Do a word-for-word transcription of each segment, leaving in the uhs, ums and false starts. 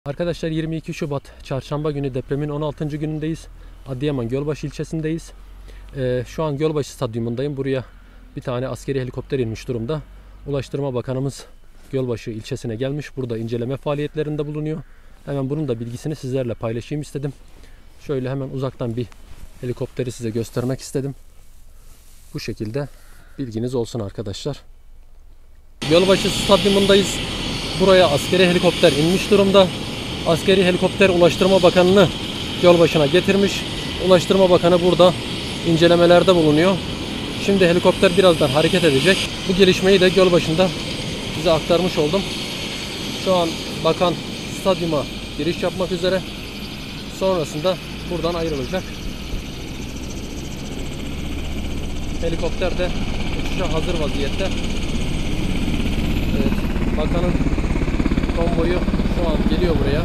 Arkadaşlar yirmi iki Şubat Çarşamba günü depremin on altıncı günündeyiz. Adıyaman Gölbaşı ilçesindeyiz. Ee, şu an Gölbaşı stadyumundayım. Buraya bir tane askeri helikopter inmiş durumda. Ulaştırma Bakanımız Gölbaşı ilçesine gelmiş. Burada inceleme faaliyetlerinde bulunuyor. Hemen bunun da bilgisini sizlerle paylaşayım istedim. Şöyle hemen uzaktan bir helikopteri size göstermek istedim. Bu şekilde bilginiz olsun arkadaşlar. Gölbaşı stadyumundayız. Buraya askeri helikopter inmiş durumda. Askeri helikopter Ulaştırma Bakanı'nı Gölbaşı'na getirmiş. Ulaştırma Bakanı burada incelemelerde bulunuyor. Şimdi helikopter birazdan hareket edecek. Bu gelişmeyi de Gölbaşı'nda size aktarmış oldum. Şu an bakan stadyuma giriş yapmak üzere. Sonrasında buradan ayrılacak. Helikopter de uçuşa hazır vaziyette. Evet, bakanın konvoyu şu an geliyor buraya.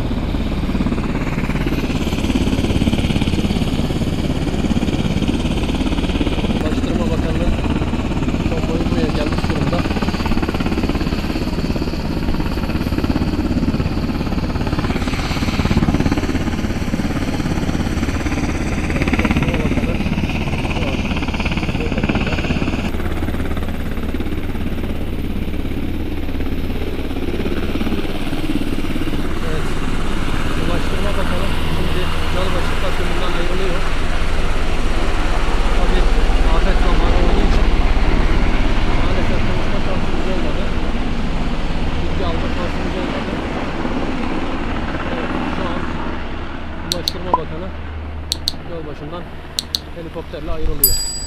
Ulaştırma Bakanı'nın konvoyu buraya gelmiş durumda. Ulaştırma Bakanı şimdi Gölbaşı stadyumundan ayrılıyor. Tabii afet zamanı olduğu için maalesef konuşma şansımız olmadı. Bilgi alma şansımız olmadı. Evet, şu an Ulaştırma Bakanı Gölbaşı'ndan helikopterle ayrılıyor.